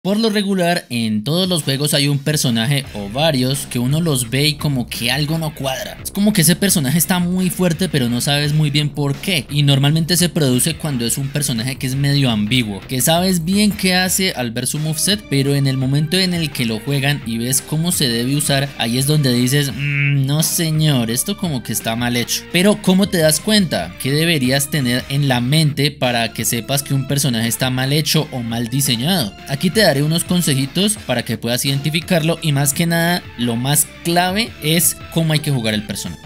Por lo regular, en todos los juegos hay un personaje o varios que uno los ve y como que algo no cuadra. Es como que ese personaje está muy fuerte pero no sabes muy bien por qué. Y normalmente se produce cuando es un personaje que es medio ambiguo, que sabes bien qué hace al ver su moveset, pero en el momento en el que lo juegan y ves cómo se debe usar, ahí es donde dices, no señor, esto como que está mal hecho. Pero ¿cómo te das cuenta? ¿Qué deberías tener en la mente para que sepas que un personaje está mal hecho o mal diseñado? Aquí te daré unos consejitos para que puedas identificarlo y más que nada lo más clave es cómo hay que jugar el personaje.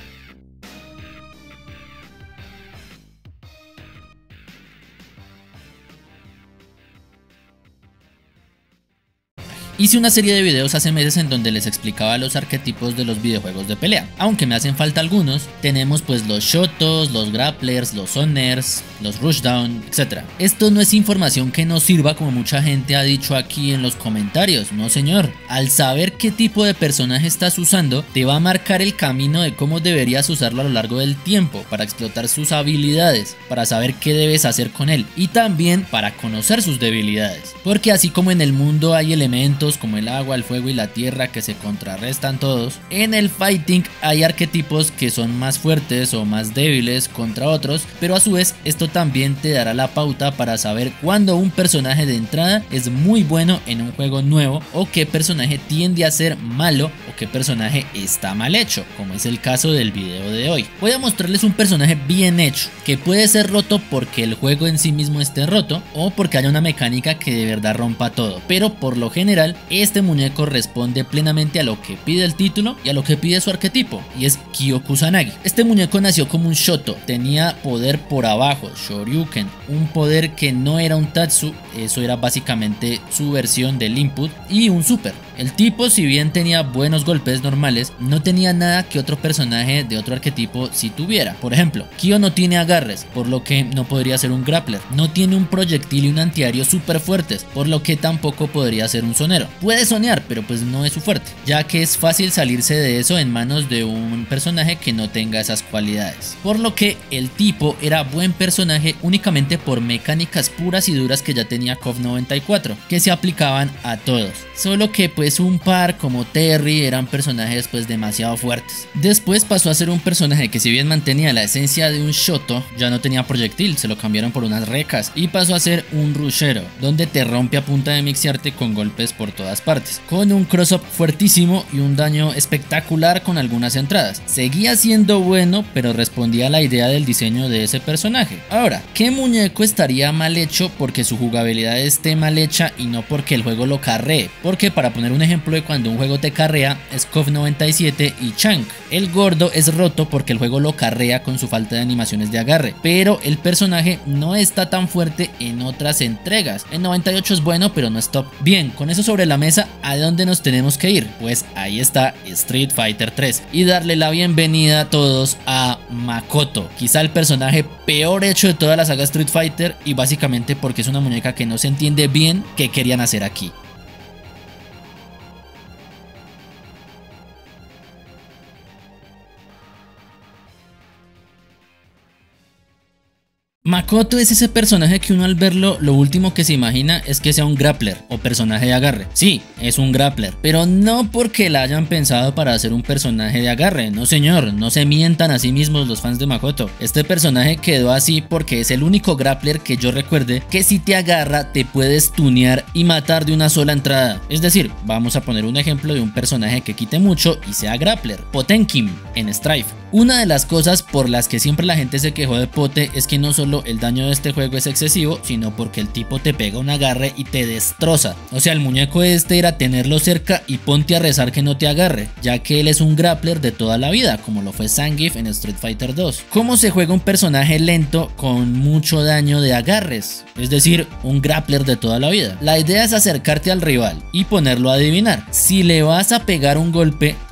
Hice una serie de videos hace meses en donde les explicaba los arquetipos de los videojuegos de pelea. Aunque me hacen falta algunos, tenemos pues los shotos, los grapplers, los zoners, los rushdown, etc. Esto no es información que nos sirva como mucha gente ha dicho aquí en los comentarios, no señor. Al saber qué tipo de personaje estás usando, te va a marcar el camino de cómo deberías usarlo a lo largo del tiempo, para explotar sus habilidades, para saber qué debes hacer con él y también para conocer sus debilidades. Porque así como en el mundo hay elementos como el agua, el fuego y la tierra que se contrarrestan todos, en el fighting hay arquetipos que son más fuertes o más débiles contra otros, pero a su vez esto también te dará la pauta para saber cuándo un personaje de entrada es muy bueno en un juego nuevo o qué personaje tiende a ser malo o qué personaje está mal hecho, como es el caso del video de hoy. Voy a mostrarles un personaje bien hecho, que puede ser roto porque el juego en sí mismo esté roto o porque haya una mecánica que de verdad rompa todo, pero por lo general este muñeco responde plenamente a lo que pide el título y a lo que pide su arquetipo, y es Kyo Kusanagi. Este muñeco nació como un shoto, tenía poder por abajo, shoryuken, un poder que no era un tatsu, eso era básicamente su versión del input, y un super. El tipo, si bien tenía buenos golpes normales, no tenía nada que otro personaje de otro arquetipo sí tuviera. Por ejemplo, Kyo no tiene agarres, por lo que no podría ser un grappler. No tiene un proyectil y un antiaéreo súper fuertes, por lo que tampoco podría ser un zonero. Puede zonear, pero pues no es su fuerte, ya que es fácil salirse de eso en manos de un personaje que no tenga esas cualidades. Por lo que el tipo era buen personaje únicamente por mecánicas puras y duras que ya tenía KOF 94, que se aplicaban a todos. Solo que pues un par como Terry eran personajes pues demasiado fuertes. Después pasó a ser un personaje que si bien mantenía la esencia de un shoto, ya no tenía proyectil, se lo cambiaron por unas recas y pasó a ser un rushero, donde te rompe a punta de mixearte con golpes por todas partes, con un cross-up fuertísimo y un daño espectacular con algunas entradas. Seguía siendo bueno, pero respondía a la idea del diseño de ese personaje. Ahora, ¿qué muñeco estaría mal hecho porque su jugabilidad esté mal hecha y no porque el juego lo carree? Porque para poner un ejemplo de cuando un juego te carrea es KOF 97 y Chunk. El gordo es roto porque el juego lo carrea con su falta de animaciones de agarre, pero el personaje no está tan fuerte en otras entregas. En 98 es bueno, pero no es top. Bien, con eso sobre la mesa, ¿a dónde nos tenemos que ir? Pues ahí está Street Fighter 3 y darle la bienvenida a todos a Makoto, quizá el personaje peor hecho de toda la saga Street Fighter, y básicamente porque es una muñeca que no se entiende bien qué querían hacer aquí. Makoto es ese personaje que uno al verlo lo último que se imagina es que sea un grappler o personaje de agarre. Sí, es un grappler, pero no porque la hayan pensado para hacer un personaje de agarre, no señor, no se mientan a sí mismos los fans de Makoto. Este personaje quedó así porque es el único grappler que yo recuerde que si te agarra te puedes tunear y matar de una sola entrada. Es decir, vamos a poner un ejemplo de un personaje que quite mucho y sea grappler, Potenkim en Strife. Una de las cosas por las que siempre la gente se quejó de Pote es que no solo el daño de este juego es excesivo, sino porque el tipo te pega un agarre y te destroza. O sea, el muñeco este era tenerlo cerca y ponte a rezar que no te agarre, ya que él es un grappler de toda la vida, como lo fue Zangief en Street Fighter 2. ¿Cómo se juega un personaje lento con mucho daño de agarres? Es decir, un grappler de toda la vida. La idea es acercarte al rival y ponerlo a adivinar. Si le vas a pegar un golpe,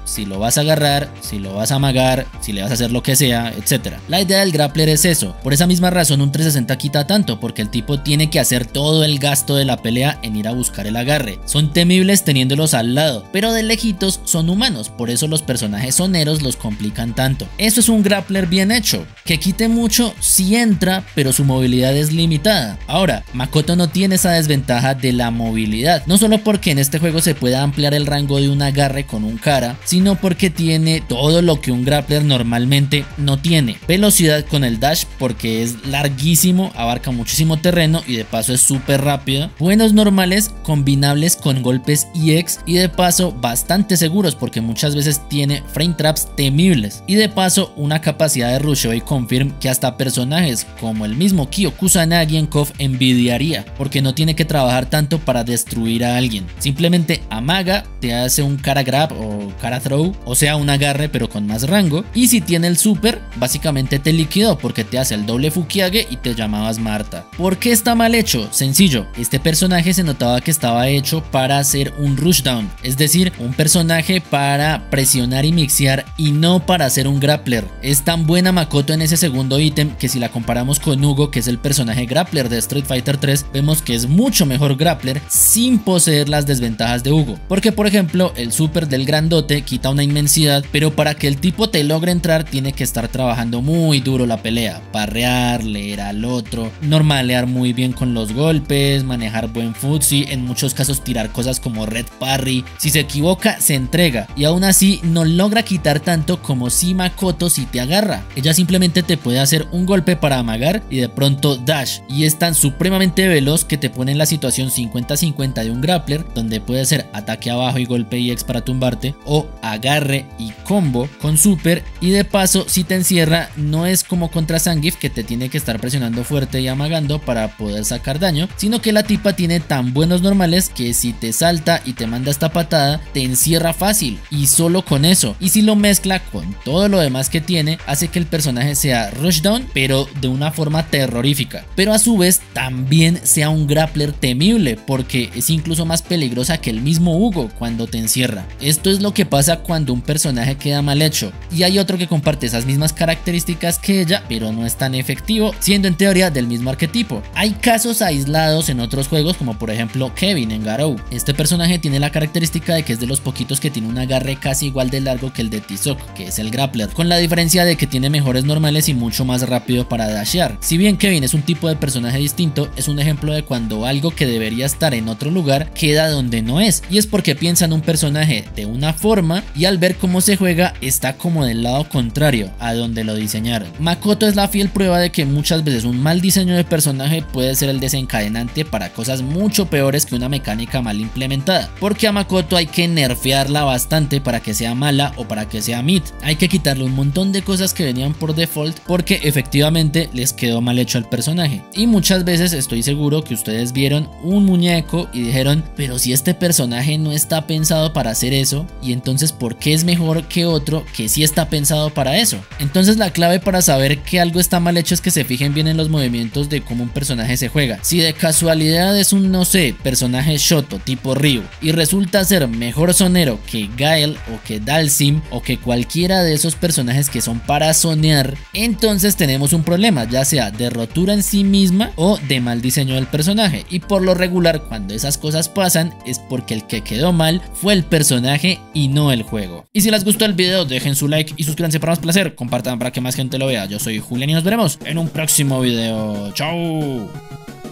si lo vas a agarrar, si lo vas a amagar, si le vas a hacer lo que sea, etc. La idea del grappler es eso. Por esa misma razón un 360 quita tanto, porque el tipo tiene que hacer todo el gasto de la pelea en ir a buscar el agarre. Son temibles teniéndolos al lado, pero de lejitos son humanos, por eso los personajes soneros los complican tanto. Eso es un grappler bien hecho. Que quite mucho sí entra, pero su movilidad es limitada. Ahora, Makoto no tiene esa desventaja de la movilidad, no solo porque en este juego se puede ampliar el rango de un agarre con un cara, sino porque tiene todo lo que un grappler normalmente no tiene. Velocidad con el dash porque es larguísimo, abarca muchísimo terreno y de paso es súper rápido. Buenos normales combinables con golpes EX y de paso bastante seguros porque muchas veces tiene frame traps temibles. Y de paso una capacidad de rusheo y confirm que hasta personajes como el mismo Kyo Kusanagi en KOF envidiaría, porque no tiene que trabajar tanto para destruir a alguien. Simplemente amaga, te hace un cara grab o cara throw, o sea un agarre pero con más rango, y si tiene el super básicamente te liquidó porque te hace el doble Fukiage y te llamabas Marta. ¿Por qué está mal hecho? Sencillo, este personaje se notaba que estaba hecho para hacer un rushdown, es decir, un personaje para presionar y mixear y no para hacer un grappler. Es tan buena Makoto en ese segundo ítem que si la comparamos con Hugo, que es el personaje grappler de Street Fighter 3, vemos que es mucho mejor grappler sin poseer las desventajas de Hugo, porque por ejemplo el super del grandote quita una inmensidad, pero para que el tipo te logre entrar tiene que estar trabajando muy duro la pelea, parrear, leer al otro, normalear muy bien con los golpes, manejar buen futsi, en muchos casos tirar cosas como red parry. Si se equivoca se entrega y aún así no logra quitar tanto como si Makoto si te agarra. Ella simplemente te puede hacer un golpe para amagar y de pronto dash, y es tan supremamente veloz que te pone en la situación 50-50 de un grappler, donde puede hacer ataque abajo y golpe EX para tumbarte, o agarre y combo con super, y de paso si te encierra no es como contra Zangief que te tiene que estar presionando fuerte y amagando para poder sacar daño, sino que la tipa tiene tan buenos normales que si te salta y te manda esta patada te encierra fácil, y solo con eso, y si lo mezcla con todo lo demás que tiene, hace que el personaje sea rushdown pero de una forma terrorífica, pero a su vez también sea un grappler temible porque es incluso más peligrosa que el mismo Hugo cuando te encierra. Esto es lo que pasa cuando un personaje queda mal hecho, y hay otro que comparte esas mismas características que ella pero no es tan efectivo, siendo en teoría del mismo arquetipo. Hay casos aislados en otros juegos como por ejemplo Kevin en Garou. Este personaje tiene la característica de que es de los poquitos que tiene un agarre casi igual de largo que el de Tizoc, que es el grappler, con la diferencia de que tiene mejores normales y mucho más rápido para dashear. Si bien Kevin es un tipo de personaje distinto, es un ejemplo de cuando algo que debería estar en otro lugar queda donde no es, y es porque piensan un personaje de una forma y al ver cómo se juega está como del lado contrario a donde lo diseñaron. Makoto es la fiel prueba de que muchas veces un mal diseño de personaje puede ser el desencadenante para cosas mucho peores que una mecánica mal implementada, porque a Makoto hay que nerfearla bastante para que sea mala o para que sea mid. Hay que quitarle un montón de cosas que venían por default porque efectivamente les quedó mal hecho al personaje, y muchas veces estoy seguro que ustedes vieron un muñeco y dijeron, pero si este personaje no está pensado para hacer eso, y entonces ¿por qué es mejor que otro que sí está pensado para eso? Entonces la clave para saber que algo está mal hecho es que se fijen bien en los movimientos de cómo un personaje se juega. Si de casualidad es un, no sé, personaje shoto tipo Ryu y resulta ser mejor sonero que Gael o que Dalsim o que cualquiera de esos personajes que son para sonear, entonces tenemos un problema, ya sea de rotura en sí misma o de mal diseño del personaje, y por lo regular cuando esas cosas pasan es porque el que quedó mal fue el personaje y no el juego. Y si les gustó el video dejen su like y suscríbanse para más placer, compartan para que más gente lo vea. Yo soy Julián y nos veremos en un próximo video. Chao.